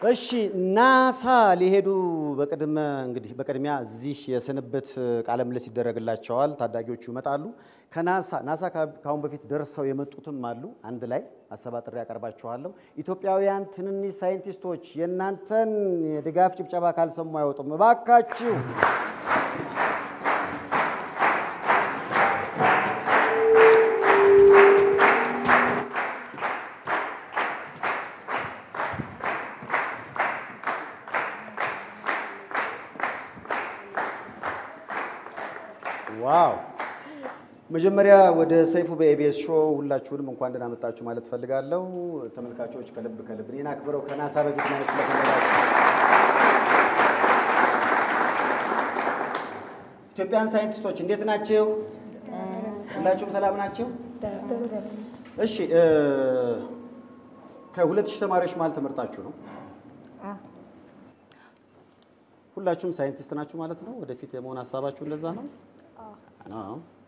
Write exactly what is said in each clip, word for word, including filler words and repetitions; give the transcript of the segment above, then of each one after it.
እሺ ናሳ ሊሄዱ በቀደም እንግዲህ በቀደሚያ እዚህ የሰነበት ቃለ ምልልስ ይደረግላቸዋል ታዳጊዎቹ ይመጣሉ ከናሳ ናሳ ካሁን በፊት ደርሰው የመጡትም አሉ አንድ ላይ አሰባጥሬ ያቀርባቸዋለሁ ኢትዮጵያውያን ትንንሽ ሳይንቲስቶች የናንተን የድጋፍ ጭብጨባ ካልሰሙ አይወጡም እባካችሁ ዋው መጀመሪያ ወደ ሰይፉ በኤቢኤስ ሾው ሁላችሁንም እንኳን ደህና መጣችሁ ማለት ፈልጋለሁ ተመልካቾች ከልብ ከልብ እኔን አክብረው ከናሳ በፊት ማለት ስለፈለጋችሁ ኢትዮጵያን ሳይንቲስቶች እንዴት ናችሁ ሁላችሁም ሰላም ናችሁ እሺ ከሁለት ሺህ ተማሪዎች ማለት ተመርጣችሁ ነው ሁላችሁም ሳይንቲስት ናችሁ ማለት ነው ወደፊት የመሆን ሐሳባችሁ እንደዛ ነው አዎ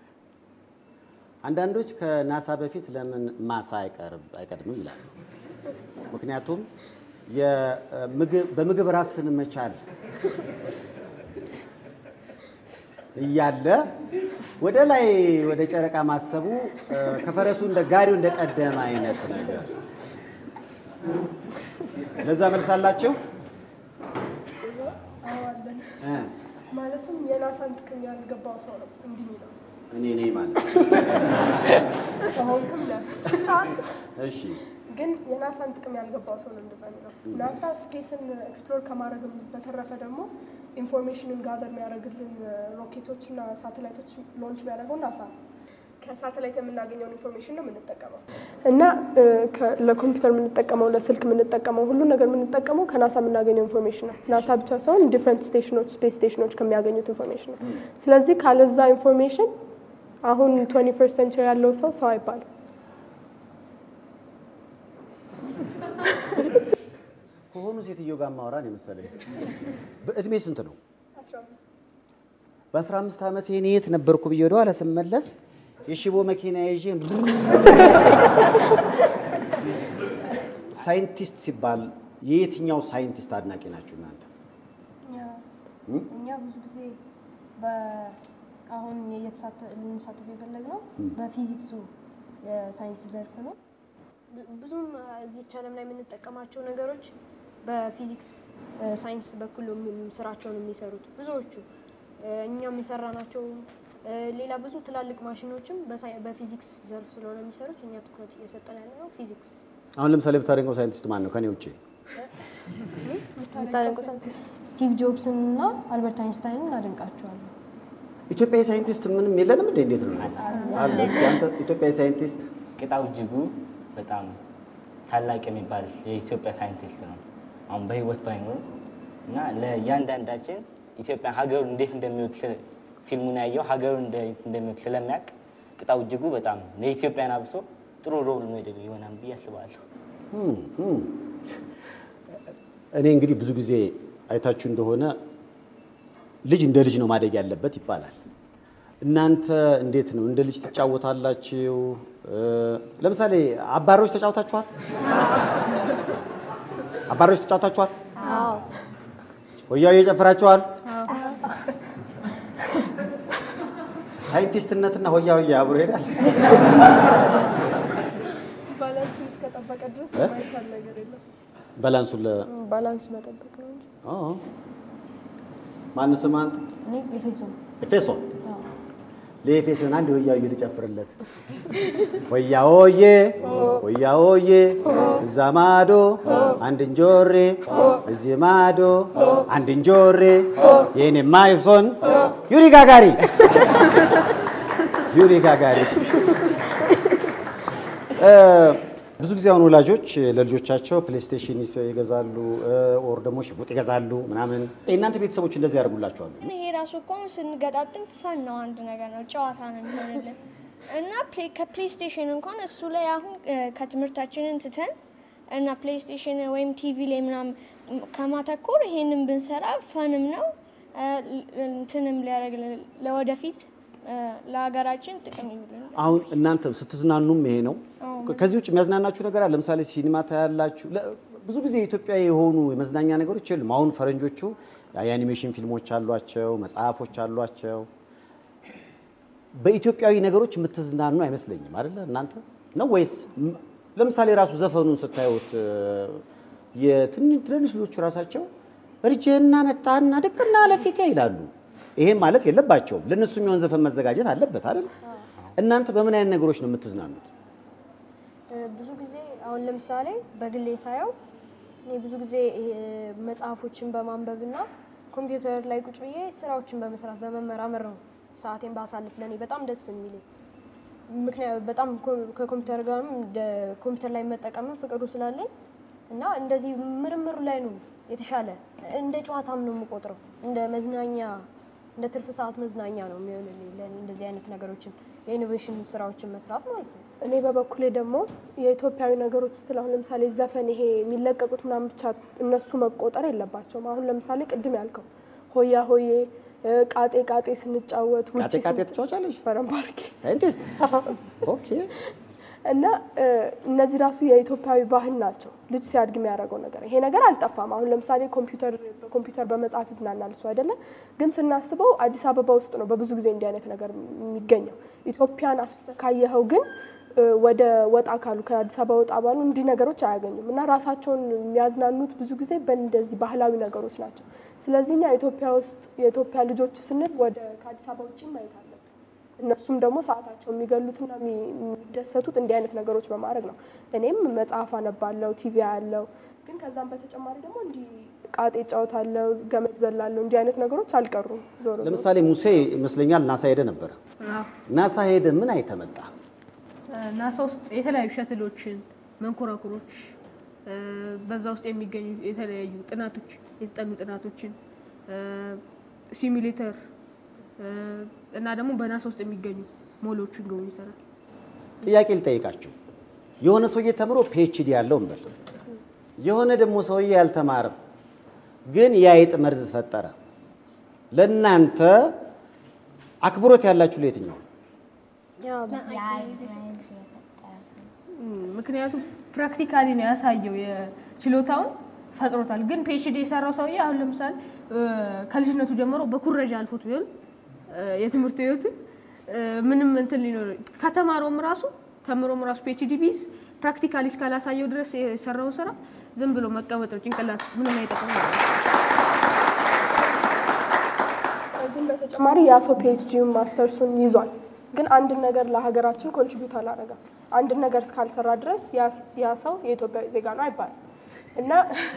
አንዳንዶች ከናሳ በፊት ለምን ማሳ አይቀርብ አይቀድምም ይላል ምክንያቱም የምግብ በምግብ ራስን መቻል ይያለ ወደ ላይ ወደ ጨረቃ ማሰቡ ከፈረሱ እንደ ጋሪው እንደ ቀደም አይነት ነገር ለዛ መልሳላችሁ ማለትም የናሳን ጥቅም ያልገባው ሰው ነው እንዲህ ነው እኔ ነኝ ማለት አሁን ከመላ እሺ ግን የናሳን ጥቅም ያልገባው ሰው ነው እንደዛ ነው ናሳ ስፔስን ኤክስፕሎር ከማድረግ በተረፈ ደግሞ ኢንፎርሜሽንን ጋዘር የሚያደርግልን ሮኬቶችና ሳተላይቶች ሎንች የሚያደርገው ናሳ ከሳተላይት የምናገኘው ኢንፎርሜሽን ነው የምንጠቀመው እና ለኮምፒውተር የምንጠቀመው ለስልክ የምንጠቀመው ሁሉ ነገር የምንጠቀመው ከናሳ የምናገኘው ኢንፎርሜሽን ነው ናሳ ብቻ ሳይሆን ዲፈረንት ስቴሽኖች ስፔስ ስቴሽኖች ከሚያገኙት ኢንፎርሜሽን ነው ስለዚህ ካለዛ ኢንፎርሜሽን አሁን twenty-first century ያለው ሰው ሰው አይባልም ከሆኑ ሴትዮ ጋር ማውራን የመሰለኝ በእድሜ ስንት ነው አስራ አምስት በ15 አመት እኔ የት ነበርኩ ብዬ ወደ ኋላ ስመለስ የሽቦ መኪና ይዤ ሳይንቲስት ሲባል የየትኛው ሳይንቲስት አድናቂ ናችሁ እናንተ እኛ ብዙ ጊዜ በአሁን የየተሳተፈ የፈለግነው በፊዚክሱ የሳይንስ ዘርፍ ነው ብዙም እዚህ ቻለም ላይ የምንጠቀማቸው ነገሮች በፊዚክስ ሳይንስ በኩል ስራቸውን የሚሰሩት ብዙዎቹ እኛም የሰራናቸው ሌላ ብዙ ትላልቅ ማሽኖችም በፊዚክስ ዘርፍ ስለሆነ የሚሰሩት እኛ ትኩረት እየሰጠን ያለው ፊዚክስ አሁን ለምሳሌ ብታደንቀው ሳይንቲስት ማን ነው ከኔ ውጪ ብታደንቀው ሳይንቲስት ስቲቭ ጆብስ እና አልበርት አይንስታይንን አደንቃቸዋለሁ ኢትዮጵያዊ ሳይንቲስት ምንም የለንም እንዴ እንዴት ነው አለ አንተ ኢትዮጵያዊ ሳይንቲስት ቅጣው እጅጉ በጣም ታላቅ የሚባል የኢትዮጵያ ሳይንቲስት ነው አሁን በህይወት ባይኖር እና ለያንዳንዳችን ኢትዮጵያ ሀገሩ እንዴት እንደሚወክል ፊልሙን ያየው ሀገሩ እንዴት እንደሚወክል ስለሚያውቅ ቅጣው እጅጉ በጣም ለኢትዮጵያን አብሶ ጥሩ ሮል ሞዴል ይሆናል ብዬ አስባለሁ እኔ እንግዲህ ብዙ ጊዜ አይታችሁ እንደሆነ ልጅ እንደ ልጅ ነው ማደግ ያለበት ይባላል እናንተ እንዴት ነው እንደ ልጅ ተጫወታላችሁ ለምሳሌ አባሮች ተጫውታችኋል አባሮች ተጫውታችኋል አዎ ወያው የጨፈራችኋል ሳይንቲስትነትና ሆያው ያብሮ ሄዳል ባላንስ እስከጠበቀ ድረስ ማይቻል ነገር የለም ባላንሱ ለ ባላንስ መጠበቅ ነው እንጂ አዎ ማን ስማንት እኔ ኤፌሶን ኤፌሶን ለኤፌሶን አንድ ሆያው ይጨፍርለት ሆያውዬ ሆያውዬ ዘማዶ አንድ እንጆሬ እዚህ ማዶ አንድ እንጆሬ የኔ ማይፎን ዩሪ ጋጋሪ ዩሪ ጋጋሪ ብዙ ጊዜ አሁን ወላጆች ለልጆቻቸው ፕሌይስቴሽን ይገዛሉ ኦር ደግሞ ሽጉጥ ይገዛሉ ምናምን እናንተ ቤተሰቦች እንደዚህ ያደርጉላችኋል ይሄ ራሱ እኮ ስንገጣጥም ፈን ነው አንድ ነገር ነው ጨዋታ ነው የሚሆንልን እና ፕሌይ ከፕሌይስቴሽን እንኳን እሱ ላይ አሁን ከትምህርታችንን ትተን እና ፕሌይስቴሽን ወይም ቲቪ ላይ ምናምን ከማተኮር ይሄንን ብንሰራ ፈንም ነው እንትንም ሊያደርግ ለወደፊት ለሀገራችን ጥቅም ይውላል አሁን እናንተ ስትዝናኑም ይሄ ነው ከዚህ ውጭ የሚያዝናናችሁ ነገር አለ ለምሳሌ ሲኒማ ታያላችሁ ብዙ ጊዜ ኢትዮጵያዊ የሆኑ የመዝናኛ ነገሮች የሉም። አሁን ፈረንጆቹ የአኒሜሽን ፊልሞች አሏቸው፣ መጽሐፎች አሏቸው። በኢትዮጵያዊ ነገሮች የምትዝናኑ አይመስለኝም አይደለ እናንተ ነው ወይስ? ለምሳሌ ራሱ ዘፈኑን ስታዩት የትንሽ ትንሽ ልጆች ራሳቸው እርጅና መጣና ድቅና ለፊቴ ይላሉ። ይሄን ማለት የለባቸውም። ለነሱ የሚሆን ዘፈን መዘጋጀት አለበት አይደል? እናንተ በምን አይነት ነገሮች ነው የምትዝናኑት? ብዙ ጊዜ አሁን ለምሳሌ በግሌ ሳየው እኔ ብዙ ጊዜ መጽሐፎችን በማንበብና ኮምፒውተር ላይ ቁጭ ብዬ ስራዎችን በመስራት በመመራመር ነው ሰዓቴን ባሳልፍ ለኔ በጣም ደስ የሚለኝ። ምክንያቱም በጣም ከኮምፒውተር ጋርም ኮምፒውተር ላይ መጠቀም ፍቅሩ ስላለኝ እና እንደዚህ ምርምሩ ላይ ነው የተሻለ እንደ ጨዋታም ነው የምቆጥረው። እንደ መዝናኛ እንደ ትርፍ ሰዓት መዝናኛ ነው የሚሆንልኝ ለኔ እንደዚህ አይነት ነገሮችን የኢኖቬሽን ስራዎችን መስራት ማለት ነው። እኔ በበኩሌ ደግሞ የኢትዮጵያዊ ነገሮች ስትል አሁን ለምሳሌ ዘፈን ይሄ የሚለቀቁት ምናምን ብቻ እነሱ መቆጠር የለባቸውም። አሁን ለምሳሌ ቅድም ያልከው ሆያ ሆዬ ቃጤ ቃጤ ስንጫወት ውጪ ቃጤ ቃጤ ተጫውቻለሽ? በረምባርኬ ሳይንቲስት ኦኬ። እና እነዚህ ራሱ የኢትዮጵያዊ ባህል ናቸው። ልጅ ሲያድግ የሚያደርገው ነገር ይሄ ነገር አልጠፋም። አሁን ለምሳሌ ኮምፒውተር በኮምፒውተር በመጻፍ ይዝናናል እሱ አይደለ? ግን ስናስበው አዲስ አበባ ውስጥ ነው በብዙ ጊዜ እንዲህ አይነት ነገር የሚገኘው። ኢትዮጵያን አስፍተህ ካየኸው ግን ወደ ወጣ ካሉ ከአዲስ አበባ ወጣ ባሉ እንዲህ ነገሮች አያገኙም። እና ራሳቸውን የሚያዝናኑት ብዙ ጊዜ በእንደዚህ ባህላዊ ነገሮች ናቸው። ስለዚህ እኛ ኢትዮጵያ ውስጥ የኢትዮጵያ ልጆች ስንል ወደ ከአዲስ አበባ ውጭ ማየት አለብን። እነሱም ደግሞ ሰዓታቸው የሚገሉትና የሚደሰቱት እንዲህ አይነት ነገሮች በማድረግ ነው። እኔም መጽሐፍ አነባለሁ፣ ቲቪ አያለሁ። ግን ከዛም በተጨማሪ ደግሞ እንዲህ ቃጤ ጫወታለሁ፣ ገመድ ዘላለሁ። እንዲህ አይነት ነገሮች አልቀሩም። ዞሮ ለምሳሌ ሙሴ ይመስለኛል ናሳ ሄደ ነበር። ናሳ ሄደ ምን አይተመጣ? ናሳ ውስጥ የተለያዩ ሸትሎችን፣ መንኮራኩሮች በዛ ውስጥ የሚገኙ የተለያዩ ጥናቶች የተጠኑ ጥናቶችን ሲሙሌተር እና ደግሞ በናሳ ውስጥ የሚገኙ ሞሎችን ጎብኝተናል። ጥያቄ ልጠይቃችሁ። የሆነ ሰውዬ ተምሮ ፒኤችዲ ያለው እንበል፣ የሆነ ደግሞ ሰውዬ ያልተማረ ግን የአይጥ መርዝ ፈጠረ። ለእናንተ አክብሮት ያላችሁ ለየትኛው? ምክንያቱም ፕራክቲካሊ ነው ያሳየው የችሎታውን ፈጥሮታል። ግን ፒኤችዲ የሰራው ሰውዬ አሁን ለምሳሌ ከልጅነቱ ጀምሮ በኩረጃ አልፎት ቢሆን የትምህርት ህይወት ምንም እንትን ሊኖር ከተማረውም ራሱ ተምሮም ራሱ ፒኤችዲ ቢዝ ፕራክቲካሊ እስካላሳየው ድረስ የሰራው ስራ ዝም ብሎ መቀመጥ ነው፣ ጭንቅላት ምንም አይጠቅምም። ከዚህም በተጨማሪ ያ ሰው ፒኤችዲውን ማስተርሱን ይዟል። ግን አንድ ነገር ለሀገራችን ኮንትሪቢዩት አላደረገም። አንድ ነገር እስካልሰራ ድረስ ያ ሰው የኢትዮጵያዊ ዜጋ ነው አይባልም። እና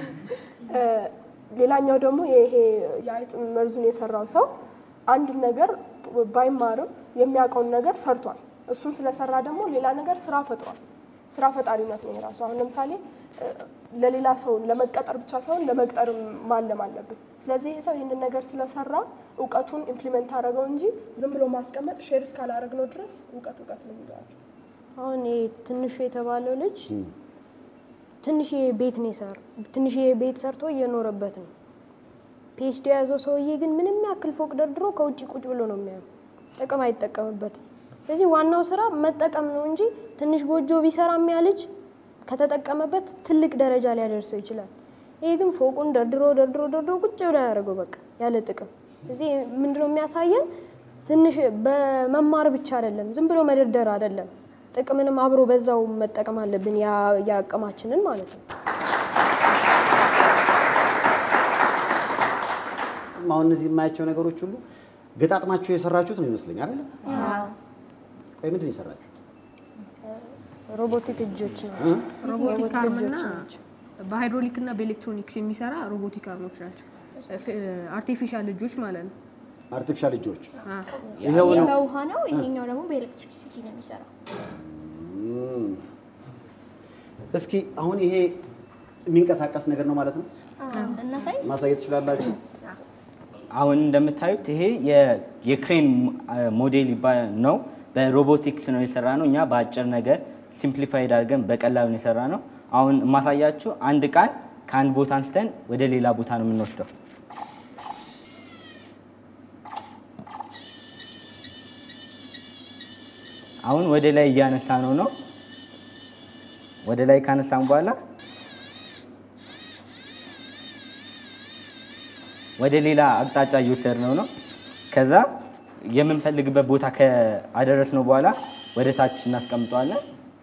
ሌላኛው ደግሞ ይሄ የአይጥ መርዙን የሰራው ሰው አንድ ነገር ባይማርም የሚያውቀውን ነገር ሰርቷል። እሱን ስለሰራ ደግሞ ሌላ ነገር ስራ ፈጥሯል። ስራ ፈጣሪነት ነው የራሱ። አሁን ለምሳሌ ለሌላ ሰው ለመቀጠር ብቻ ሳይሆን ለመቅጠር ማለም አለብን። ስለዚህ ይሄ ሰው ይህንን ነገር ስለሰራ እውቀቱን ኢምፕሊመንት አደረገው እንጂ ዝም ብሎ ማስቀመጥ ሼር እስካላደረግነው ድረስ እውቀት እውቀት ነው የሚሏቸው። አሁን ትንሹ የተባለው ልጅ ትንሽ ቤት ነው ሰር ትንሽ ቤት ሰርቶ እየኖረበት ነው። ፒኤችዲ ያዘው ሰውዬ ግን ምንም ያክል ፎቅ ደርድሮ ከውጪ ቁጭ ብሎ ነው የሚያየው። ጥቅም አይጠቀምበትም። ስለዚህ ዋናው ስራ መጠቀም ነው እንጂ ትንሽ ጎጆ ቢሰራ የሚያ ልጅ ከተጠቀመበት ትልቅ ደረጃ ላይ ያደርሰው ይችላል። ይሄ ግን ፎቁን ደርድሮ ደርድሮ ደርድሮ ቁጭ ብሎ ያደርገው በቃ ያለ ጥቅም። ስለዚህ ምንድነው የሚያሳየን? ትንሽ በመማር ብቻ አይደለም፣ ዝም ብሎ መደርደር አይደለም። ጥቅምንም አብሮ በዛው መጠቀም አለብን፣ ያ ያቀማችንን ማለት ነው። አሁን እነዚህ የማያቸው ነገሮች ሁሉ ገጣጥማችሁ የሰራችሁት ነው ይመስለኛል አይደል? አዎ። ቆይ ምንድን ነው የሰራችሁት? ሮቦቲክ እጆች ናቸው። ሮቦቲክ አርምና በሃይድሮሊክ እና በኤሌክትሮኒክስ የሚሰራ ሮቦቲክ አርሞች ናቸው። አርቲፊሻል እጆች ማለት ነው። አርቲፊሻል እጆች። ይሄው ነው በውሃ ነው፣ ይሄኛው ደግሞ በኤሌክትሪሲቲ ነው የሚሰራው። እስኪ አሁን ይሄ የሚንቀሳቀስ ነገር ነው ማለት ነው? አዎ። እናሳይ ማሳየት ትችላላችሁ? አሁን እንደምታዩት ይሄ የክሬን ሞዴል ነው። በሮቦቲክስ ነው የሰራ ነው። እኛ በአጭር ነገር ሲምፕሊፋይድ አድርገን በቀላሉ ነው የሰራ ነው። አሁን ማሳያችሁ አንድ ቃል ከአንድ ቦታ አንስተን ወደ ሌላ ቦታ ነው የምንወስደው። አሁን ወደ ላይ እያነሳ ነው ነው ወደ ላይ ካነሳን በኋላ ወደ ሌላ አቅጣጫ እየወሰድነው ነው። ከዛ የምንፈልግበት ቦታ ከአደረስነው በኋላ ወደ ታች እናስቀምጠዋለን።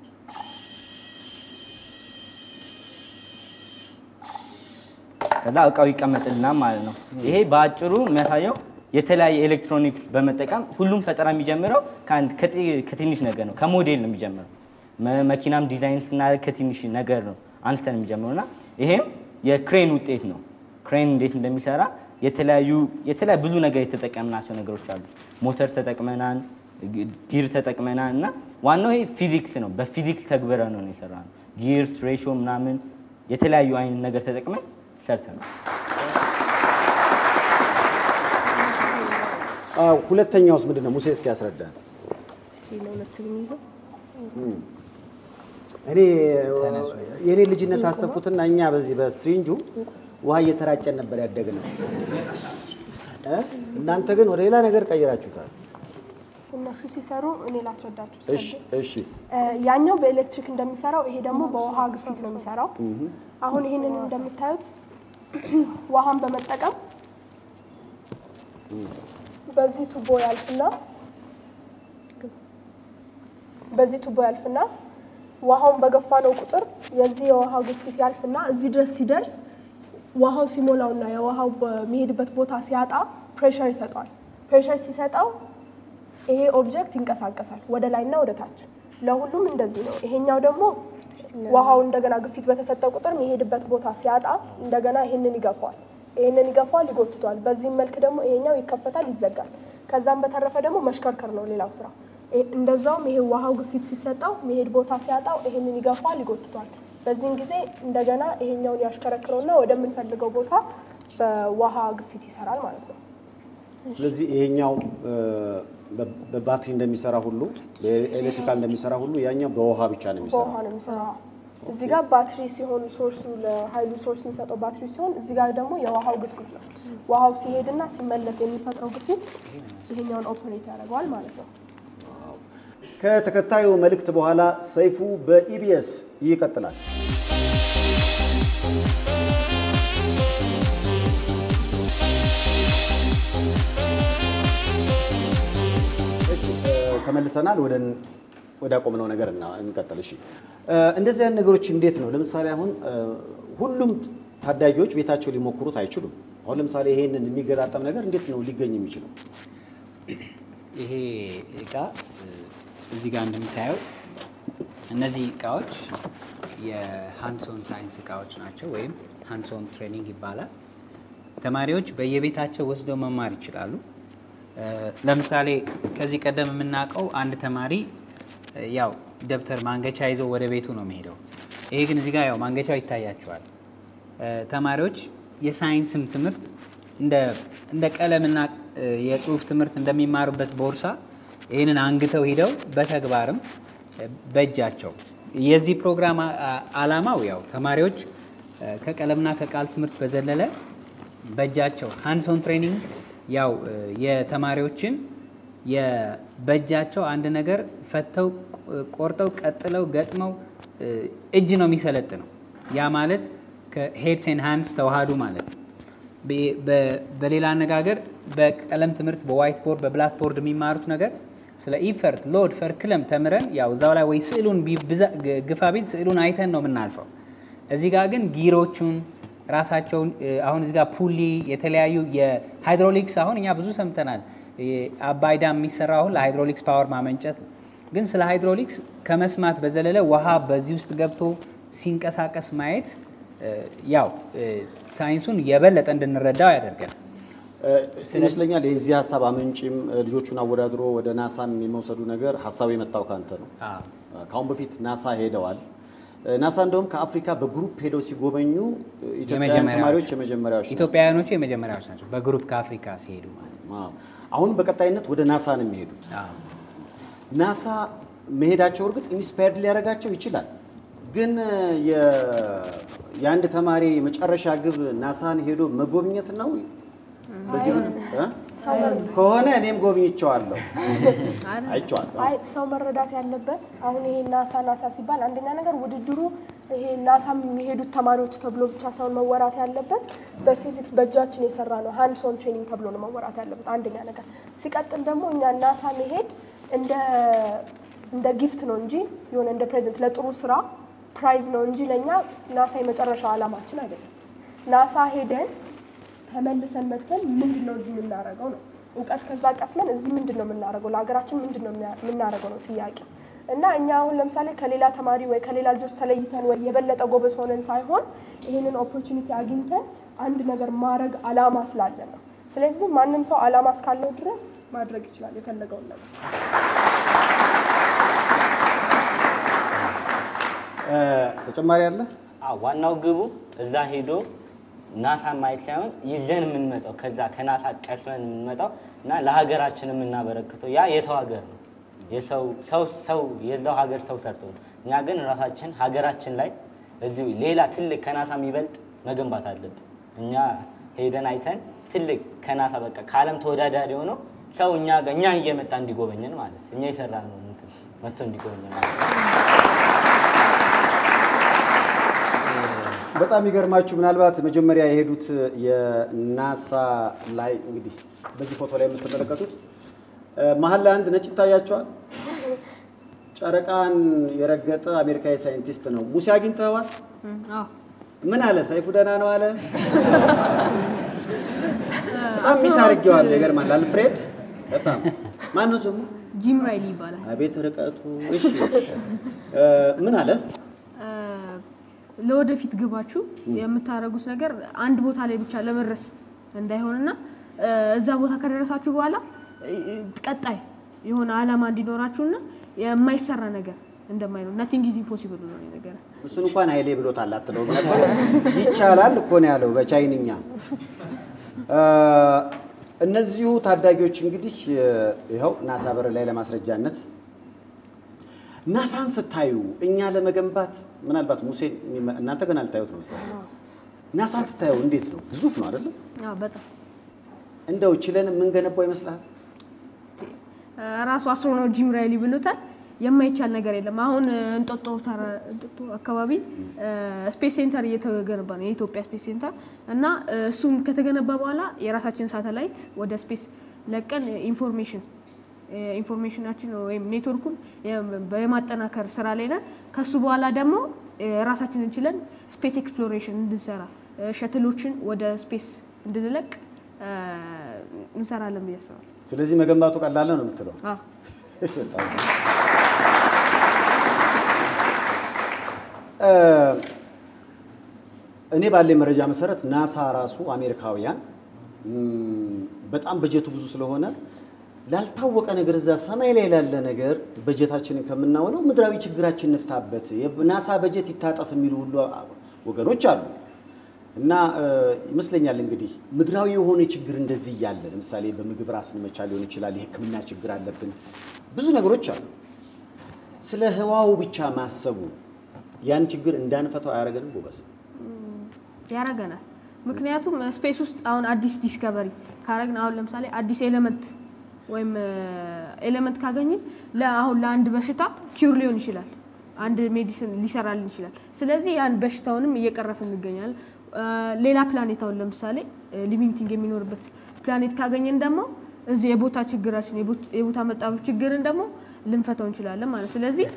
ከዛ እቃው ይቀመጥልናል ማለት ነው። ይሄ በአጭሩ የሚያሳየው የተለያየ ኤሌክትሮኒክስ በመጠቀም ሁሉም ፈጠራ የሚጀምረው ከአንድ ከትንሽ ነገር ነው፣ ከሞዴል ነው የሚጀምረው። መኪናም ዲዛይን ስናደርግ ከትንሽ ነገር ነው አንስተን የሚጀምረውና ይሄም የክሬን ውጤት ነው። ክሬን እንዴት እንደሚሰራ የተለያዩ የተለያዩ ብዙ ነገር የተጠቀምናቸው ነገሮች አሉ። ሞተር ተጠቅመናል፣ ጊር ተጠቅመናል እና ዋናው ይሄ ፊዚክስ ነው። በፊዚክስ ተግበረ ነው የሰራነው። ጊርስ ሬሾ ምናምን የተለያዩ አይነት ነገር ተጠቅመን ሰርተናል። አዎ ሁለተኛውስ ምንድነው? ሙሴ እስኪ ያስረዳን። ኪሎ ለትም ይዘው እኔ የኔ ልጅነት አሰብኩትና እኛ በዚህ በስትሪንጁ ውሃ እየተራጨን ነበር ያደግነው። እናንተ ግን ወደ ሌላ ነገር ቀይራችሁታል። እነሱ ሲሰሩ እኔ ላስረዳችሁ። እሺ እሺ። ያኛው በኤሌክትሪክ እንደሚሰራው ይሄ ደግሞ በውሃ ግፊት ነው የሚሰራው። አሁን ይሄንን እንደምታዩት ውሃን በመጠቀም በዚህ ቱቦ ያልፍና በዚህ ቱቦ ያልፍና ውሃውን በገፋነው ቁጥር የዚህ የውሃ ግፊት ያልፍና እዚህ ድረስ ሲደርስ ውሃው ሲሞላውና የውሃው በሚሄድበት ቦታ ሲያጣ ፕሬሸር ይሰጣል። ፕሬሸር ሲሰጣው ይሄ ኦብጀክት ይንቀሳቀሳል ወደ ላይና ወደ ታች። ለሁሉም እንደዚህ ነው። ይሄኛው ደግሞ ውሃው እንደገና ግፊት በተሰጠው ቁጥር የሚሄድበት ቦታ ሲያጣ እንደገና ይሄንን ይገፋዋል። ይሄንን ይገፋዋል፣ ይጎትቷል። በዚህ መልክ ደግሞ ይሄኛው ይከፈታል፣ ይዘጋል። ከዛም በተረፈ ደግሞ መሽከርከር ነው ሌላው ስራ። እንደዛውም ይሄ ውሃው ግፊት ሲሰጣው የሚሄድ ቦታ ሲያጣው ይሄንን ይገፋዋል፣ ይጎትቷል። በዚህን ጊዜ እንደገና ይሄኛውን ያሽከረክረውና ወደምንፈልገው ቦታ በውሃ ግፊት ይሰራል ማለት ነው። ስለዚህ ይሄኛው በባትሪ እንደሚሰራ ሁሉ በኤሌክትሪካል እንደሚሰራ ሁሉ ያኛው በውሃ ብቻ ነው የሚሰራው። በውሃ ነው የሚሰራው። እዚህ ጋር ባትሪ ሲሆን ሶርሱ ለኃይሉ ሶርስ የሚሰጠው ባትሪ ሲሆን እዚህ ጋር ደግሞ የውሃው ግፊት ነው። ውሃው ሲሄድና ሲመለስ የሚፈጥረው ግፊት ይሄኛውን ኦፕሬት ያደርገዋል ማለት ነው። ከተከታዩ መልእክት በኋላ ሰይፉ በኢቢኤስ ይቀጥላል። ተመልሰናል። ወደ ወደ አቆምነው ነገር እና እንቀጥል። እሺ እንደዚህ አይነት ነገሮች እንዴት ነው? ለምሳሌ አሁን ሁሉም ታዳጊዎች ቤታቸው ሊሞክሩት አይችሉም። አሁን ለምሳሌ ይሄንን የሚገጣጠም ነገር እንዴት ነው ሊገኝ የሚችለው? ይሄ እቃ እዚህ ጋር እንደምታየው እነዚህ እቃዎች የሃንድሶን ሳይንስ እቃዎች ናቸው፣ ወይም ሃንድሶን ትሬኒንግ ይባላል። ተማሪዎች በየቤታቸው ወስደው መማር ይችላሉ። ለምሳሌ ከዚህ ቀደም የምናውቀው አንድ ተማሪ ያው ደብተር ማንገቻ ይዞ ወደ ቤቱ ነው የሚሄደው። ይሄ ግን እዚህ ጋር ያው ማንገቻው ይታያቸዋል። ተማሪዎች የሳይንስም ትምህርት እንደ እንደ ቀለምና የጽሁፍ ትምህርት እንደሚማሩበት ቦርሳ ይሄንን አንግተው ሄደው በተግባርም በእጃቸው የዚህ ፕሮግራም ዓላማው ያው ተማሪዎች ከቀለምና ከቃል ትምህርት በዘለለ በእጃቸው ሃንድሶን ትሬኒንግ ያው የተማሪዎችን የበእጃቸው አንድ ነገር ፈተው ቆርጠው ቀጥለው ገጥመው እጅ ነው የሚሰለጥነው። ያ ማለት ከሄድስ ኤንድ ሃንድስ ተዋሃዱ ማለት ነው። በሌላ አነጋገር በቀለም ትምህርት በዋይት ቦርድ በብላክ ቦርድ የሚማሩት ነገር ስለ ኢፈርት ሎድ ፈርክለም ተምረን ያው እዛው ላይ ወይ ስዕሉን ግፋ ቢል ስዕሉን አይተን ነው የምናልፈው። እዚህ ጋር ግን ጊሮቹን ራሳቸውን አሁን እዚህ ጋር ፑሊ የተለያዩ የሃይድሮሊክስ አሁን እኛ ብዙ ሰምተናል። አባይ ዳም የሚሰራው አሁን ለሃይድሮሊክስ ፓወር ማመንጨት፣ ግን ስለ ሃይድሮሊክስ ከመስማት በዘለለ ውሃ በዚህ ውስጥ ገብቶ ሲንቀሳቀስ ማየት ያው ሳይንሱን የበለጠ እንድንረዳው ያደርገናል ይመስለኛል። የዚህ ሀሳብ አመንጭም ልጆቹን አወዳድሮ ወደ ናሳም የመውሰዱ ነገር ሀሳቡ የመጣው ካንተ ነው። ካሁን በፊት ናሳ ሄደዋል። ናሳ እንደውም ከአፍሪካ በግሩፕ ሄደው ሲጎበኙ ኢትዮጵያውያን ተማሪዎች የመጀመሪያዎች ኢትዮጵያውያኖቹ የመጀመሪያዎች ናቸው በግሩፕ ከአፍሪካ ሲሄዱ ማለት ነው። አሁን በቀጣይነት ወደ ናሳ ነው የሚሄዱት። ናሳ መሄዳቸው እርግጥ ኢንስፓየርድ ሊያደርጋቸው ይችላል፣ ግን የአንድ ተማሪ መጨረሻ ግብ ናሳን ሄዶ መጎብኘት ነው። በዚህ ከሆነ እኔም ጎብኝቼዋለሁ አይቼዋለሁ። አይ ሰው መረዳት ያለበት አሁን ይሄ ናሳ ናሳ ሲባል አንደኛ ነገር ውድድሩ ይሄ ናሳ የሚሄዱት ተማሪዎች ተብሎ ብቻ ሳይሆን መወራት ያለበት በፊዚክስ በእጃችን የሰራ ነው ሃንድስ ኦን ትሬኒንግ ተብሎ ነው መወራት ያለበት አንደኛ ነገር። ሲቀጥል ደግሞ እኛ ናሳ መሄድ እንደ እንደ ጊፍት ነው እንጂ የሆነ እንደ ፕሬዘንት ለጥሩ ስራ ፕራይዝ ነው እንጂ ለኛ ናሳ የመጨረሻው ዓላማችን አይደለም። ናሳ ሄደን ተመልሰን መጥተን ምንድነው እዚህ የምናደርገው ነው እውቀት ከዛ ቀስመን እዚህ ምንድነው የምናደርገው ለሀገራችን ምንድነው የምናደርገው ነው ጥያቄ። እና እኛ አሁን ለምሳሌ ከሌላ ተማሪ ወይ ከሌላ ልጆች ተለይተን ወይ የበለጠ ጎበዝ ሆነን ሳይሆን ይሄንን ኦፖርቹኒቲ አግኝተን አንድ ነገር ማድረግ ዓላማ ስላለን ነው። ስለዚህ ማንም ሰው ዓላማ እስካለው ድረስ ማድረግ ይችላል የፈለገውን ነገር። ተጨማሪ አለ? አዎ ዋናው ግቡ እዛ ሄዶ ናሳ ማየት ሳይሆን ይዘን የምንመጣው ከዛ ከናሳ ቀስመን የምንመጣው እና ለሀገራችን የምናበረክተው ያ የሰው ሀገር ነው። የሰው ሰው ሰው የዛው ሀገር ሰው ሰርቶ እኛ ግን ራሳችን ሀገራችን ላይ እዚሁ ሌላ ትልቅ ከናሳ የሚበልጥ መገንባት አለብን። እኛ ሄደን አይተን ትልቅ ከናሳ በቃ ከዓለም ተወዳዳሪ ሆኖ ሰው እኛ ጋር እኛ እየመጣ እንዲጎበኘን ማለት እኛ የሰራነው እንትን መጥቶ እንዲጎበኘን ማለት በጣም ይገርማችሁ ምናልባት መጀመሪያ የሄዱት የናሳ ላይ እንግዲህ በዚህ ፎቶ ላይ የምትመለከቱት መሀል ላይ አንድ ነጭ ይታያቸዋል። ጨረቃን የረገጠ አሜሪካዊ ሳይንቲስት ነው። ሙሴ አግኝተዋል? አዎ። ምን አለ? ሰይፉ ደህና ነው አለ? በጣም ሚስ አድርጌዋለሁ። ይገርማል። አልፍሬድ በጣም ማን ነው ስሙ? ጂም ራይሊ ይባላል። አቤት ርቀቱ። እሺ ምን አለ? ለወደፊት ግባችሁ የምታረጉት ነገር አንድ ቦታ ላይ ብቻ ለመድረስ እንዳይሆንና እዛ ቦታ ከደረሳችሁ በኋላ ቀጣይ የሆነ ዓላማ እንዲኖራችሁና የማይሰራ ነገር እንደማይኖር nothing is impossible ነው ነገር። እሱን እንኳን ኃይሌ ብሎታል አትለው ነበር። ይቻላል እኮ ነው ያለው በቻይንኛ። እነዚሁ ታዳጊዎች እንግዲህ ይኸው ናሳ በር ላይ ለማስረጃነት ናሳን ስታዩ እኛ ለመገንባት ምናልባት ሙሴ እናንተ ገና አልታዩት ነው መሰለኝ። ናሳን ስታዩ እንዴት ነው? ግዙፍ ነው አይደል? አዎ በጣም እንደው ችለን ምን ገነባው ይመስላል? ራሱ አስትሮኖት ጂም ራይሊ ብሎታል። የማይቻል ነገር የለም። አሁን እንጦጦ ተራ እንጦጦ አካባቢ ስፔስ ሴንተር እየተገነባ ነው የኢትዮጵያ ስፔስ ሴንተር እና እሱም ከተገነባ በኋላ የራሳችን ሳተላይት ወደ ስፔስ ለቀን ኢንፎርሜሽን ኢንፎርሜሽናችን ወይም ኔትወርኩን በማጠናከር ስራ ላይ ነን። ከሱ በኋላ ደግሞ ራሳችንን ችለን ስፔስ ኤክስፕሎሬሽን እንድንሰራ ሸትሎችን ወደ ስፔስ እንድንለቅ እንሰራለን ብዬ አስባለሁ። ስለዚህ መገንባቱ ቀላል ነው የምትለው? አዎ። እኔ ባለኝ መረጃ መሰረት ናሳ ራሱ አሜሪካውያን በጣም በጀቱ ብዙ ስለሆነ ላልታወቀ ነገር እዛ ሰማይ ላይ ያለ ነገር በጀታችንን ከምናውለው ምድራዊ ችግራችን እንፍታበት የናሳ በጀት ይታጠፍ የሚሉ ሁሉ ወገኖች አሉ። እና ይመስለኛል እንግዲህ ምድራዊ የሆነ ችግር እንደዚህ ያለ ለምሳሌ በምግብ ራስን መቻል ሊሆን ይችላል፣ የሕክምና ችግር አለብን፣ ብዙ ነገሮች አሉ። ስለ ህዋው ብቻ ማሰቡ ያን ችግር እንዳንፈታው አያረገንም? ጎበዝ ያረጋናል። ምክንያቱም ስፔስ ውስጥ አሁን አዲስ ዲስከቨሪ ካረግን አሁን ለምሳሌ አዲስ ኤሌመንት ወይም ኤሌመንት ካገኘን ለአሁን ለአንድ በሽታ ኪውር ሊሆን ይችላል፣ አንድ ሜዲሲን ሊሰራልን ይችላል። ስለዚህ ያን በሽታውንም እየቀረፍን እንገኛለን። ሌላ ፕላኔት አሁን ለምሳሌ ሊቪንግ ቲንግ የሚኖርበት ፕላኔት ካገኘን ደግሞ እዚህ የቦታ ችግራችን የቦታ መጣበብ ችግርን ደግሞ ልንፈታው እንችላለን ማለት። ስለዚህ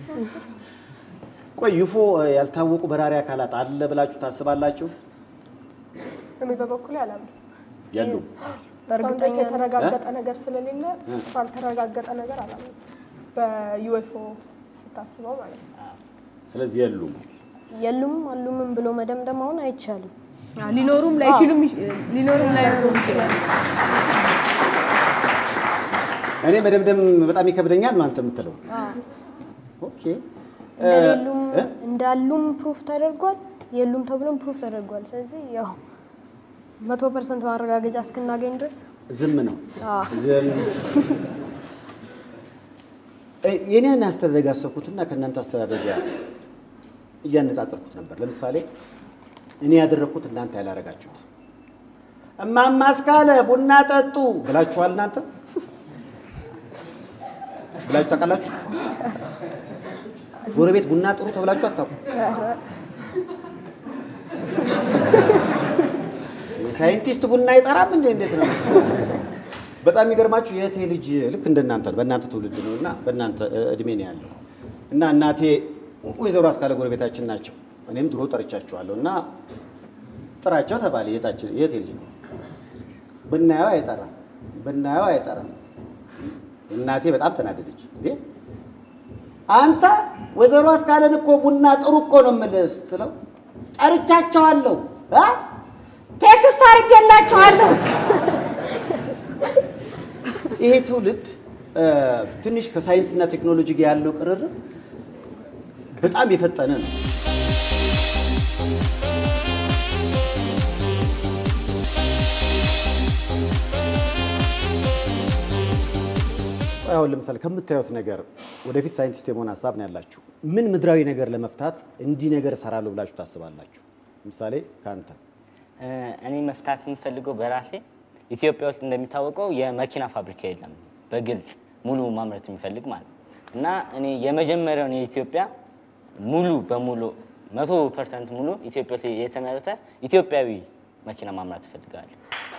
ቆይ ዩፎ ያልታወቁ በራሪ አካላት አለ ብላችሁ ታስባላችሁ? እኔ በበኩሌ አላምንም። ያሉ በእርግጠኛ የተረጋገጠ ነገር ስለሌለ ባልተረጋገጠ ነገር አላምንም በዩኤፍኦ ስታስበው ማለት ነው። ስለዚህ የሉም የሉም አሉም ብሎ መደምደም አሁን አይቻልም። ሊኖሩም ላይችሉም ሊኖሩም ላይኖሩም ይችላል። እኔ መደምደም በጣም ይከብደኛል ነው አንተ የምትለው? ኦኬ እንደሌሉም እንዳሉም ፕሩፍ ተደርጓል፣ የሉም ተብሎም ፕሩፍ ተደርጓል። ስለዚህ ያው መቶ ፐርሰንት ማረጋገጫ እስክናገኝ ድረስ ዝም ነው። ዝም የኔን አስተዳደግ አሰብኩትና ከእናንተ አስተዳደግ እያነጻጸርኩት ነበር። ለምሳሌ እኔ ያደረኩት እናንተ ያላረጋችሁት እማማ አስካለ ቡና ጠጡ ብላችኋል እናንተ ብላችሁ ታውቃላችሁ? ጎረቤት ቡና ጥሩ ተብላችሁ አታውቁ? ሳይንቲስት ቡና አይጠራም እንዴ? እንዴት ነው? በጣም የሚገርማችሁ የእቴ ልጅ ልክ እንደናንተ በእናንተ ትውልድ ነውና በእናንተ እድሜ ነው ያለው እና እናቴ ወይዘሮ አስካለ ጎረቤታችን ናቸው። እኔም ድሮ ጠርቻቸዋለሁ እና ጥራቸው ተባለ። የታችን የእቴ ልጅ ነው። ብናየው አይጠራም፣ ብናየው አይጠራም። እናቴ በጣም ተናደደች። እንዴ አንተ ወይዘሮ አስካለን እኮ ቡና ጥሩ እኮ ነው የምልህ ስትለው ጠርቻቸዋለሁ አ ቴክስት አድርጌላቸዋለሁ። ይሄ ትውልድ ትንሽ ከሳይንስና ቴክኖሎጂ ጋር ያለው ቅርርብ በጣም የፈጠነ ነው። አሁን ለምሳሌ ከምታዩት ነገር ወደፊት ሳይንቲስት የመሆን ሀሳብ ነው ያላችሁ። ምን ምድራዊ ነገር ለመፍታት እንዲህ ነገር እሰራለሁ ብላችሁ ታስባላችሁ? ለምሳሌ ካንተ እኔ መፍታት የምፈልገው በራሴ ኢትዮጵያ ውስጥ እንደሚታወቀው የመኪና ፋብሪካ የለም በግልጽ ሙሉ ማምረት የሚፈልግ ማለት እና እኔ የመጀመሪያውን የኢትዮጵያ ሙሉ በሙሉ መቶ ፐርሰንት ሙሉ ኢትዮጵያ ውስጥ የተመረተ ኢትዮጵያዊ መኪና ማምረት እፈልጋለሁ።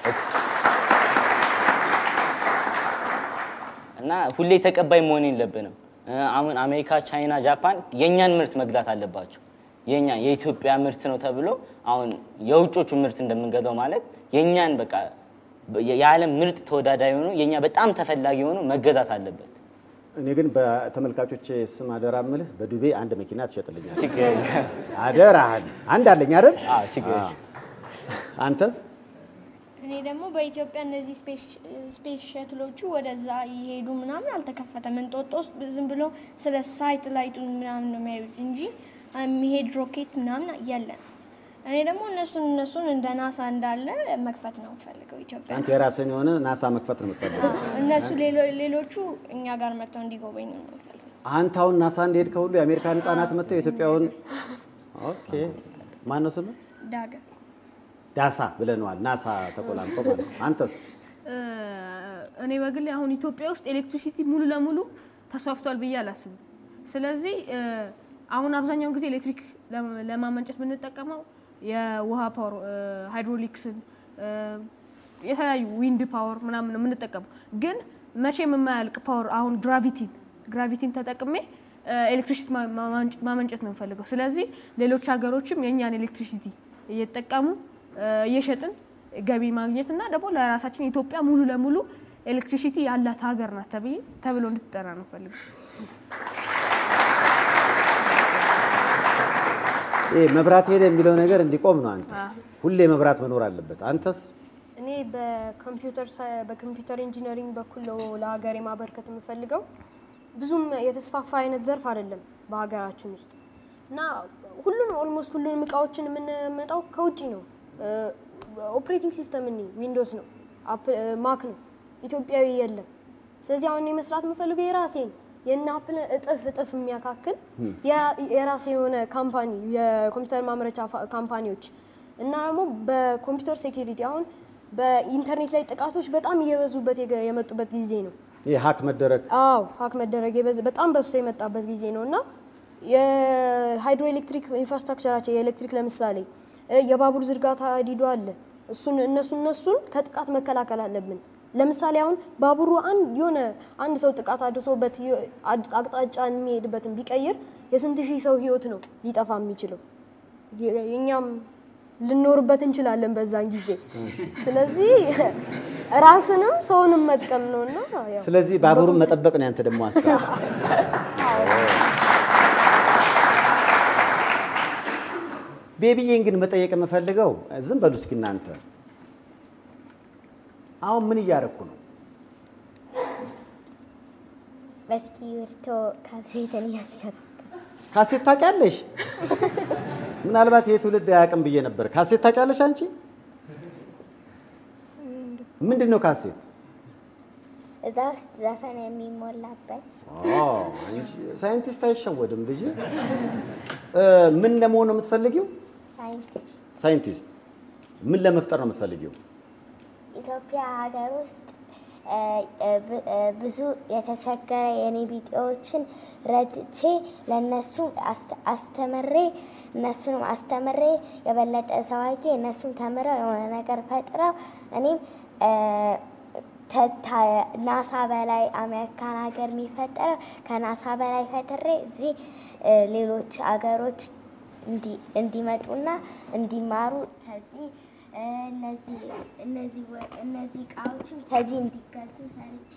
እና ሁሌ ተቀባይ መሆን የለብንም። አሁን አሜሪካ፣ ቻይና፣ ጃፓን የኛን ምርት መግዛት አለባቸው። የኛ የኢትዮጵያ ምርት ነው ተብሎ አሁን የውጮቹ ምርት እንደምንገዛው ማለት የኛን በቃ የዓለም ምርጥ ተወዳዳሪ ሆኖ የኛ በጣም ተፈላጊ ሆኖ መገዛት አለበት። እኔ ግን በተመልካቾች ስም አደራ ምልህ በዱቤ አንድ መኪና ትሸጥልኛለህ። ችግር አደራህን። አንድ አለኝ አይደል? አዎ ችግር። አንተስ? እኔ ደግሞ በኢትዮጵያ እነዚህ ስፔስ ሸትሎቹ ወደዛ ይሄዱ ምናምን አልተከፈተም። እንጦጦ ውስጥ ዝም ብሎ ስለ ሳይት ላይቱ ምናምን ነው የሚያዩት እንጂ የሚሄድ ሮኬት ምናምን የለም። እኔ ደግሞ እነሱን እነሱን እንደ ናሳ እንዳለ መክፈት ነው የምፈልገው ኢትዮጵያ። አንተ የራስህን የሆነ ናሳ መክፈት ነው የምትፈልገው? እነሱ ሌሎቹ እኛ ጋር መጥተው እንዲጎበኙ ነው የምፈልገው። አንተ አሁን ናሳ እንደሄድ ከሁሉ የአሜሪካን ህጻናት መጥተው የኢትዮጵያውን ኦኬ ማን ነው ስሙ? ዳጋ ዳሳ ብለናል። ናሳ ተቆላምጦ ማለት ነው። አንተስ? እኔ በግሌ አሁን ኢትዮጵያ ውስጥ ኤሌክትሪሲቲ ሙሉ ለሙሉ ተስፋፍቷል ብዬ አላስብም። ስለዚህ አሁን አብዛኛውን ጊዜ ኤሌክትሪክ ለማመንጨት የምንጠቀመው የውሃ ፓወር ሃይድሮሊክስን የተለያዩ ዊንድ ፓወር ምናምን ነው የምንጠቀመው። ግን መቼም የማያልቅ ፓወር አሁን ግራቪቲን ግራቪቲን ተጠቅሜ ኤሌክትሪሲቲ ማመንጨት ነው የምፈልገው። ስለዚህ ሌሎች ሀገሮችም የኛን ኤሌክትሪሲቲ እየተጠቀሙ እየሸጥን ገቢ ማግኘት እና ደግሞ ለራሳችን ኢትዮጵያ ሙሉ ለሙሉ ኤሌክትሪሲቲ ያላት ሀገር ናት ተብሎ እንድትጠራ ነው የምፈልገው። ይሄ መብራት ሄደ የሚለው ነገር እንዲቆም ነው። አንተ ሁሌ መብራት መኖር አለበት። አንተስ? እኔ በኮምፒውተር በኮምፒውተር ኢንጂነሪንግ በኩል ለሀገሬ ማበርከት የምፈልገው ብዙም የተስፋፋ አይነት ዘርፍ አይደለም በሀገራችን ውስጥ እና ሁሉንም ኦልሞስት ሁሉንም እቃዎችን የምንመጣው ከውጪ ነው። ኦፕሬቲንግ ሲስተም እኔ ዊንዶውስ ነው፣ ማክ ነው፣ ኢትዮጵያዊ የለም። ስለዚህ አሁን እኔ መስራት የምፈልገው የራሴን የእነ አፕል እጥፍ እጥፍ የሚያካክል የራሴ የሆነ ካምፓኒ የኮምፒውተር ማምረቻ ካምፓኒዎች እና ደግሞ በኮምፒውተር ሴኩሪቲ አሁን በኢንተርኔት ላይ ጥቃቶች በጣም እየበዙበት የመጡበት ጊዜ ነው። ይሄ ሀክ መደረግ አዎ ሀክ መደረግ በጣም በዝቶ የመጣበት ጊዜ ነውና የሃይድሮ ኤሌክትሪክ ኢንፍራስትራክቸራቸው የኤሌክትሪክ ለምሳሌ የባቡር ዝርጋታ ዲዶ አለ። እሱን እነሱ እነሱን ከጥቃት መከላከል አለብን። ለምሳሌ አሁን ባቡሩ አንድ የሆነ አንድ ሰው ጥቃት አድርሶበት አቅጣጫ የሚሄድበትን ቢቀይር የስንት ሺህ ሰው ህይወት ነው ሊጠፋ የሚችለው። የኛም ልንኖርበት እንችላለን በዛን ጊዜ። ስለዚህ ራስንም ሰውንም መጥቀም ነውና ያው ስለዚህ ባቡሩን መጠበቅ ነው ያንተ ደግሞ ሀሳብ። ቤቢዬን ግን መጠየቅ የምፈልገው ዝም በሉ እስኪ እናንተ አሁን ምን እያደረኩ ነው? በእስክሪብቶ ካሴትን እያስፈታሁ። ካሴት ታውቂያለሽ? ምናልባት ይሄ ትውልድ አያውቅም ብዬ ነበር። ካሴት ታውቂያለሽ አንቺ? ምንድን ነው ካሴት? እዛ ውስጥ ዘፈን የሚሞላበት። አንቺ ሳይንቲስት አይሸወድም ልጅ። ምን ለመሆን ነው የምትፈልጊው? ሳይንቲስት። ሳይንቲስት ምን ለመፍጠር ነው የምትፈልጊው? ኢትዮጵያ ሀገር ውስጥ ብዙ የተቸገረ የኔ ቢጤዎችን ረድቼ ለነሱ አስተምሬ እነሱንም አስተምሬ የበለጠ ሰው አድርጌ እነሱም ተምረው የሆነ ነገር ፈጥረው እኔም ናሳ በላይ አሜሪካን ሀገር የሚፈጠረው ከናሳ በላይ ፈጥሬ እዚህ ሌሎች ሀገሮች እንዲመጡና እንዲማሩ ከዚህ እነዚህ እነዚህ እነዚህ እቃዎችን ከዚህ እንዲገዙ ሰርቼ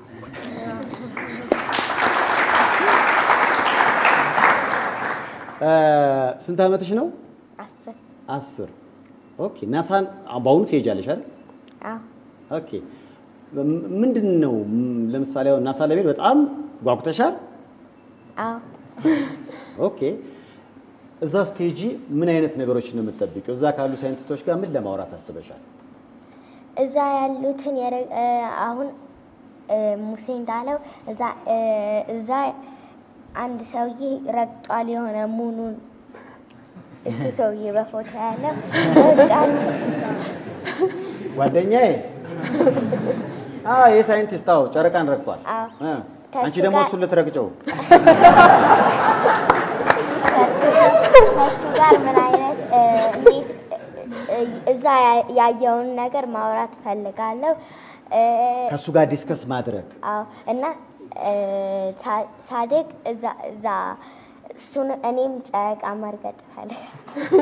ስንት ዓመትሽ ነው? አስር አስር ኦኬ። ናሳን በአሁኑ ትሄጃለሽ አይደል? አዎ። ኦኬ። ምንድን ነው ለምሳሌ አሁን ናሳ ለመሄድ በጣም ጓጉተሻል? አዎ። ኦኬ። እዛ ስቴጂ ምን አይነት ነገሮችን ነው የምትጠብቂው? እዛ ካሉ ሳይንቲስቶች ጋር ምን ለማውራት አስበሻል? እዛ ያሉትን አሁን ሙሴ እንዳለው እዛ እዛ አንድ ሰውዬ ረግጧል የሆነ ሙኑን እሱ ሰውዬ በፎቶ ያለው በጣም ጓደኛዬ አዎ የሳይንቲስት አዎ ጨረቃን ረግጧል። አንቺ ደግሞ እሱን ልትረግጨው ከሱ ጋር ምን አይነት እንዴት እዛ ያየውን ነገር ማውራት ፈልጋለሁ። ከሱ ጋር ዲስከስ ማድረግ አዎ እና ሳድግ እዛ እዛ እሱን እኔም ጨረቃ መርገጥ ፈልጋለሁ።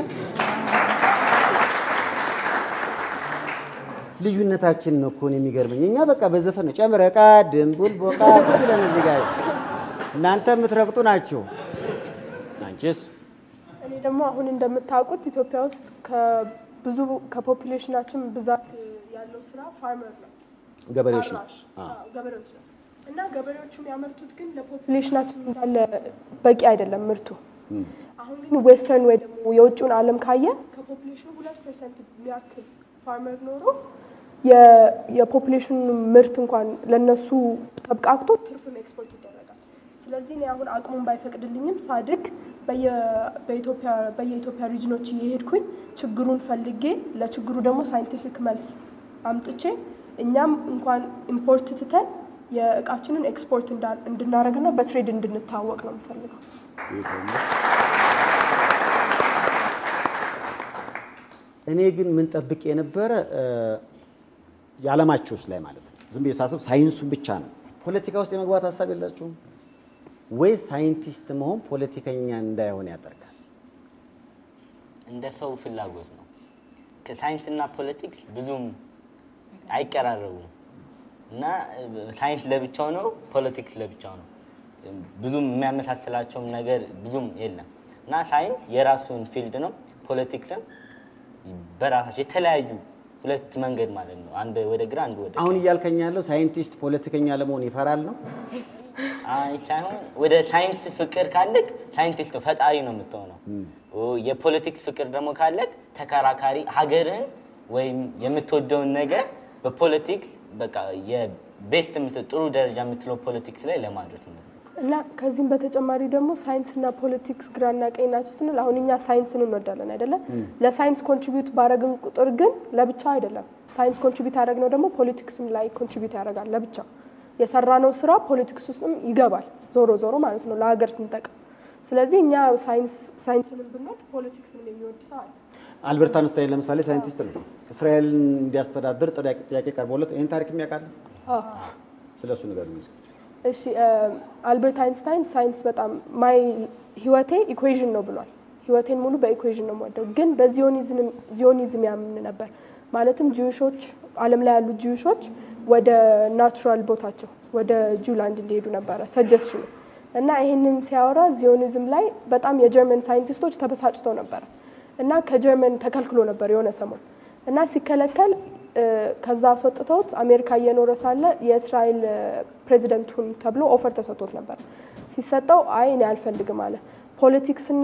ልዩነታችን ነው እኮ ነው የሚገርመኝ። እኛ በቃ በዘፈን ነው ጨምረቃ ድንቡል ቦቃ ብለን እዚህ ጋር እናንተ የምትረግጡ ናችሁ። አንቺስ? እኔ ደግሞ አሁን እንደምታውቁት ኢትዮጵያ ውስጥ ከብዙ ከፖፑሌሽናችን ብዛት ያለው ስራ ፋርመር ነው፣ ገበሬዎች ነው። ገበሬዎች ነው እና ገበሬዎቹ የሚያመርቱት ግን ለፖፑሌሽናችን እንዳለ በቂ አይደለም ምርቱ። አሁን ግን ዌስተርን ወይ ደግሞ የውጭውን ዓለም ካየ ከፖፑሌሽኑ ሁለት ፐርሰንት የሚያክል ፋርመር ኖሮ የፖፑሌሽኑ ምርት እንኳን ለነሱ ተብቃቅቶ ትርፍም ኤክስፖርት ይደረጋል። ስለዚህ እኔ አሁን አቅሙን ባይፈቅድልኝም ሳድግ በኢትዮጵያ በየኢትዮጵያ ሪጅኖች እየሄድኩኝ ችግሩን ፈልጌ ለችግሩ ደግሞ ሳይንቲፊክ መልስ አምጥቼ እኛም እንኳን ኢምፖርት ትተን የእቃችንን ኤክስፖርት እንድናደርግና በትሬድ እንድንታወቅ ነው የምፈልገው። እኔ ግን ምን ጠብቄ የነበረ የዓለማችሁስ ላይ ማለት ነው ዝም ብዬ ሳስብ ሳይንሱን ብቻ ነው። ፖለቲካ ውስጥ የመግባት ሀሳብ የላችሁም ወይ? ሳይንቲስት መሆን ፖለቲከኛ እንዳይሆን ያደርጋል? እንደ ሰው ፍላጎት ነው። ከሳይንስና ፖለቲክስ ብዙም አይቀራረቡም እና ሳይንስ ለብቻው ነው፣ ፖለቲክስ ለብቻው ነው። ብዙም የሚያመሳስላቸው ነገር ብዙም የለም እና ሳይንስ የራሱን ፊልድ ነው፣ ፖለቲክስም በራሳቸው የተለያዩ ሁለት መንገድ ማለት ነው። አንድ ወደ ግራ አንድ ወደ አሁን እያልከኝ ያለው ሳይንቲስት ፖለቲከኛ ለመሆን ይፈራል ነው? አይ ሳይሆን ወደ ሳይንስ ፍቅር ካለክ ሳይንቲስት ፈጣሪ ነው የምትሆነው። የፖለቲክስ ፍቅር ደግሞ ካለክ ተከራካሪ ሀገርን ወይም የምትወደውን ነገር በፖለቲክስ በቃ የቤስት ጥሩ ደረጃ የምትለው ፖለቲክስ ላይ ለማድረግ ነው። እና ከዚህም በተጨማሪ ደግሞ ሳይንስና ፖለቲክስ ግራና ቀኝ ናቸው ስንል አሁን እኛ ሳይንስን እንወዳለን አይደለ? ለሳይንስ ኮንትሪቢዩት ባረግን ቁጥር ግን ለብቻ አይደለም። ሳይንስ ኮንትሪቢዩት ያደረግነው ደግሞ ፖለቲክስም ላይ ኮንትሪቢዩት ያደርጋል ለብቻ። የሰራነው ስራ ፖለቲክስ ውስጥም ይገባል ዞሮ ዞሮ ማለት ነው ለሀገር ስንጠቅም። ስለዚህ እኛ ሳይንስ ሳይንስን ብንወድ ፖለቲክስን የሚወድ ሰው አለ። አልበርት አንስታይን ለምሳሌ ሳይንቲስት ነው። እስራኤልን እንዲያስተዳድር ጥያቄ ቀርቦለት ይሄን ታሪክ የሚያውቃል? አዎ። ስለሱ ነገር ነው። እሺ አልበርት አይንስታይን ሳይንስ በጣም ማይ ህይወቴ ኢኩዌሽን ነው ብሏል። ህይወቴን ሙሉ በኢኩዌሽን ነው የምወደው። ግን በዚዮኒዝም ዚዮኒዝም ያምን ነበር። ማለትም ጂውሾች ዓለም ላይ ያሉ ጂውሾች ወደ ናቹራል ቦታቸው ወደ ጁላንድ እንዲሄዱ ነበር ሰጀስሽኑ እና ይሄንን ሲያወራ ዚዮኒዝም ላይ በጣም የጀርመን ሳይንቲስቶች ተበሳጭተው ነበር እና ከጀርመን ተከልክሎ ነበር የሆነ ሰሞን እና ሲከለከል ከዛ አስወጥተውት አሜሪካ እየኖረ ሳለ የእስራኤል ፕሬዚደንት ሁን ተብሎ ኦፈር ተሰጥቶት ነበር። ሲሰጠው አይ እኔ አልፈልግም አለ። ፖለቲክስና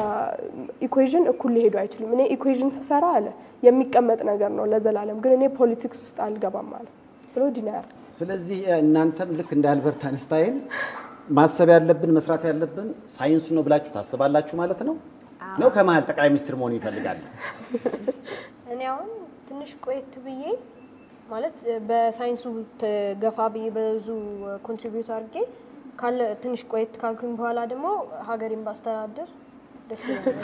ኢኩዌሽን እኩል ሊሄዱ አይችሉም። እኔ ኢኩዌሽን ስሰራ አለ የሚቀመጥ ነገር ነው ለዘላለም፣ ግን እኔ ፖለቲክስ ውስጥ አልገባም አለ ብሎ ዲናር። ስለዚህ እናንተም ልክ እንደ አልበርት አንስታይን ማሰብ ያለብን መስራት ያለብን ሳይንሱ ነው ብላችሁ ታስባላችሁ ማለት ነው? ነው ከመሀል ጠቅላይ ሚኒስትር መሆን ይፈልጋል? እኔ አሁን ትንሽ ቆየት ብዬ ማለት በሳይንሱ ገፋ ብዬ ብዙ ኮንትሪቢዩት አድርጌ ካለ ትንሽ ቆየት ካልኩኝ በኋላ ደግሞ ሀገሬን ባስተዳደር ደስ ይላል።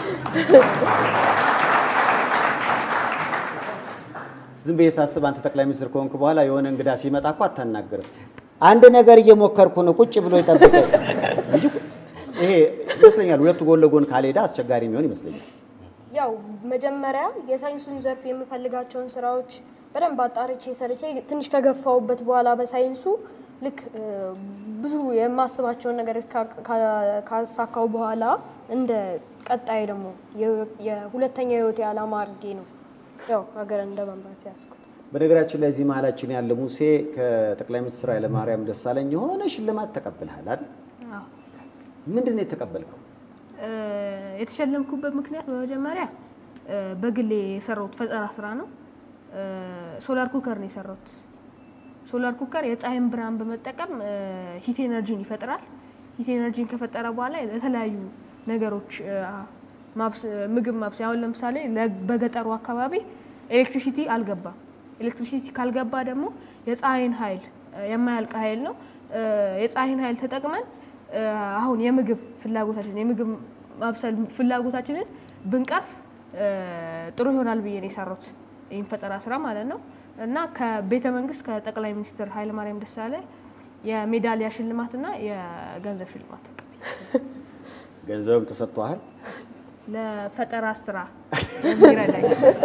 ዝም ብዬ ሳስብ አንተ ጠቅላይ ሚኒስትር ከሆንክ በኋላ የሆነ እንግዳ ሲመጣ እኮ አታናግርም። አንድ ነገር እየሞከርኩ ነው ቁጭ ብሎ ይጠብቀኝ እንጂ ይሄ ይመስለኛል ሁለቱ ጎን ለጎን ካልሄዳ አስቸጋሪ የሚሆን ይመስለኛል። ያው መጀመሪያ የሳይንሱን ዘርፍ የምፈልጋቸውን ስራዎች በደንብ አጣርቼ ሰርቼ ትንሽ ከገፋውበት በኋላ በሳይንሱ ልክ ብዙ የማስባቸውን ነገር ካሳካው በኋላ እንደ ቀጣይ ደግሞ የሁለተኛ ህይወት ዓላማ አድርጌ ነው ያው ሀገር እንደመምራት ያስኩት። በነገራችን ላይ እዚህ መሀላችን ያለ ሙሴ ከጠቅላይ ሚኒስትር ኃይለማርያም ደሳለኝ የሆነ ሽልማት ተቀብለሃል አይደል? አዎ። ምንድነው የተቀበልከው? የተሸለምኩበት ምክንያት በመጀመሪያ በግሌ የሰራሁት ፈጠራ ስራ ነው። ሶላር ኩከር ነው የሰራሁት። ሶላር ኩከር የፀሐይን ብርሃን በመጠቀም ሂት ኤነርጂን ይፈጥራል። ሂት ኤነርጂን ከፈጠረ በኋላ የተለያዩ ነገሮች ማብስ ምግብ ማብሰያ አሁን ለምሳሌ በገጠሩ አካባቢ ኤሌክትሪሲቲ አልገባም። ኤሌክትሪሲቲ ካልገባ ደግሞ የፀሐይን ኃይል የማያልቅ ኃይል ነው። የፀሐይን ኃይል ተጠቅመን አሁን የምግብ ፍላጎታችን የምግብ ማብሰል ፍላጎታችንን ብንቀርፍ ጥሩ ይሆናል ብዬ ነው የሰራሁት ይሄን ፈጠራ ስራ ማለት ነው። እና ከቤተ መንግስት ከጠቅላይ ሚኒስትር ኃይለማርያም ደሳለኝ የሜዳሊያ ሽልማትና የገንዘብ ሽልማት ተቀብያለሁ። ገንዘብም ተሰጥቷል? ለፈጠራ ስራ ይረዳኝ።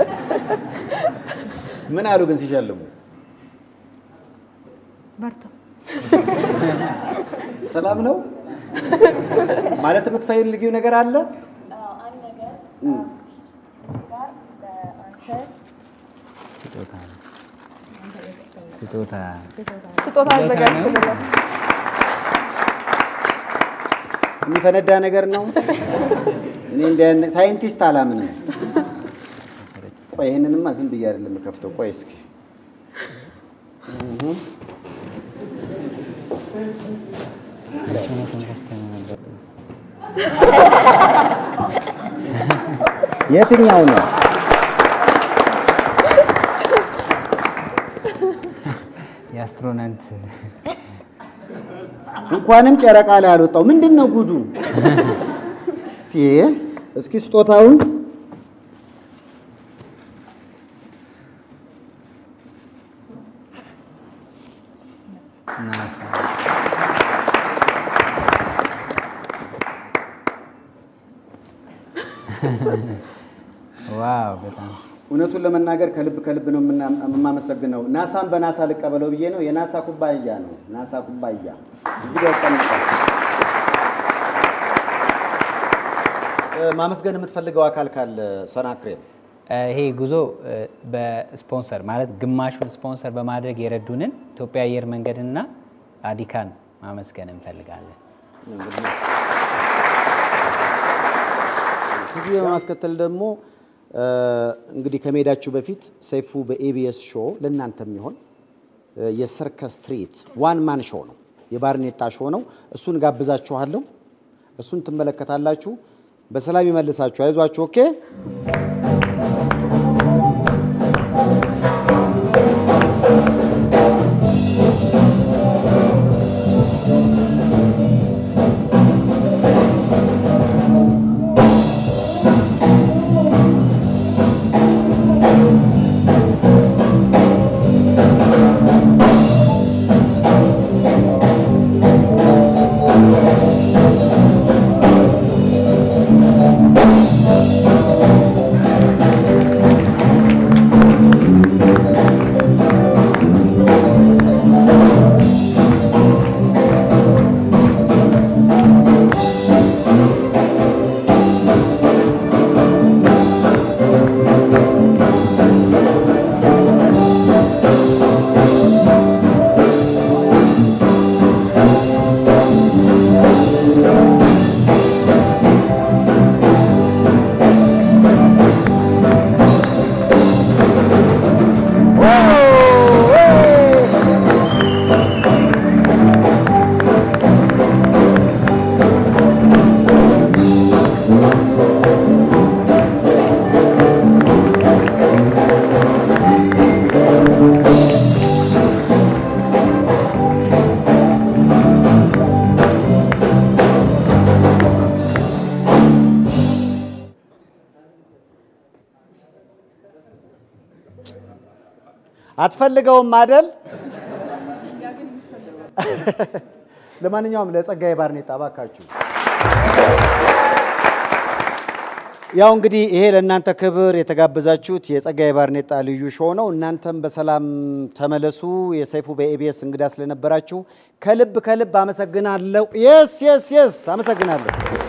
ምን አሉ ግን ሲሸልሙ? በርታ። ሰላም ነው ማለት የምትፈልጊው ነገር አለ? አዎ አንድ ነገር ጋር አንተ ስጦታ ስጦታ ስጦታ አዘጋጅተናል። የሚፈነዳ ነገር ነው። እኔ እንደ ሳይንቲስት አላምንም። ቆይ ይሄንንማ ዝም ብዬ አይደለም ከፍተው። ቆይ እስኪ የትኛው ነው? የአስትሮናውት እንኳንም ጨረቃ ላይ አልወጣው። ምንድነው ጉዱ? ይሄ እስኪ ስጦታውን ናሳ ዋው በጣም እውነቱን ለመናገር ከልብ ከልብ ነው የማመሰግነው። ናሳን በናሳ ልቀበለው ብዬ ነው። የናሳ ኩባያ ነው። ናሳ ኩባያ እዚህ ጋር ተቀምጧል። ማመስገን የምትፈልገው አካል ካለ ሰናክሬም? ይሄ ጉዞ በስፖንሰር ማለት ግማሹን ስፖንሰር በማድረግ የረዱንን ኢትዮጵያ አየር መንገድና አዲካን ማመስገን እንፈልጋለን። ከዚህ በማስከተል ደግሞ እንግዲህ ከመሄዳችሁ በፊት ሰይፉ በኤቢኤስ ሾው ለእናንተም ይሆን የሰርከስ ስትሪት ዋን ማን ሾው ነው፣ የባርኔጣ ሾው ነው። እሱን ጋብዛችኋለሁ። እሱን ትመለከታላችሁ። በሰላም ይመልሳችሁ። አይዟችሁ። ኦኬ Thank you. አትፈልገውም አይደል? ለማንኛውም ለጸጋዬ ባርኔጣ ባካችሁ። ያው እንግዲህ ይሄ ለእናንተ ክብር የተጋበዛችሁት የጸጋዬ ባርኔጣ ልዩ ሾው ነው። እናንተም በሰላም ተመለሱ። የሰይፉ በኢቢኤስ እንግዳ ስለነበራችሁ ከልብ ከልብ አመሰግናለሁ። የስ የስ የስ አመሰግናለሁ።